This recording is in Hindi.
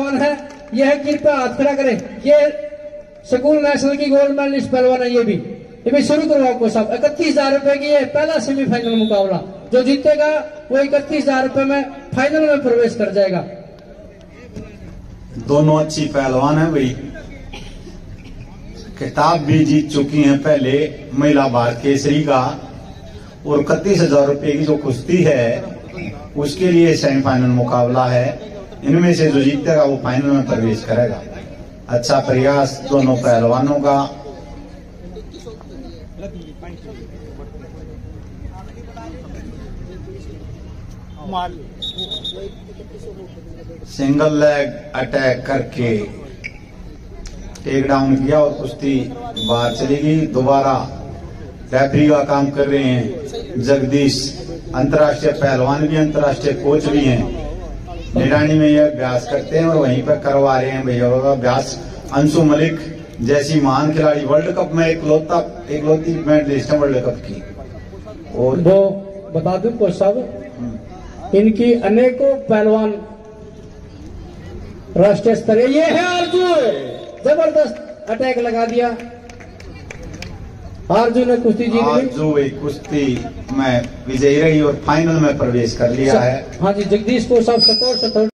पहलवान है, यह कृपया हाथ खड़ा करें। ये स्कूल नेशनल की गोल्ड मेडलिस्ट पहलवान है। ये भी शुरू करो आपको साहब। 31,000 रुपए की ये पहला सेमीफाइनल मुकाबला, जो जीतेगा वो 31,000 रुपए में फाइनल में प्रवेश कर जाएगा। दोनों अच्छी पहलवान है भाई, खिताब भी जीत चुकी हैं पहले महिला भारत केसरी का, और 31,000 रुपए की जो कुश्ती है उसके लिए सेमीफाइनल मुकाबला है। इनमें से जो जीतेगा वो फाइनल में प्रवेश करेगा। अच्छा प्रयास दोनों पहलवानों का। सिंगल लेग अटैक करके टेक डाउन किया और कुश्ती बाहर चली गई। दोबारा रेफरी का काम कर रहे हैं जगदीश, अंतर्राष्ट्रीय पहलवान भी, अंतर्राष्ट्रीय कोच भी हैं। निरानी में यह अभ्यास करते हैं और वहीं पर करवा रहे हैं भैया अभ्यास। अंशु मलिक जैसी महान खिलाड़ी, वर्ल्ड कप में इकलौती मेडलिस्ट है वर्ल्ड कप की। और वो बता दूं कोच साहब, इनकी अनेकों पहलवान राष्ट्रीय स्तर। ये है अर्जुन, जबरदस्त अटैक लगा दिया। अर्जुन ने कुश्ती जीत ली। अर्जुन कुश्ती में विजयी रही और फाइनल में प्रवेश कर लिया है। हाँ जी, जगदीश को सब सतोर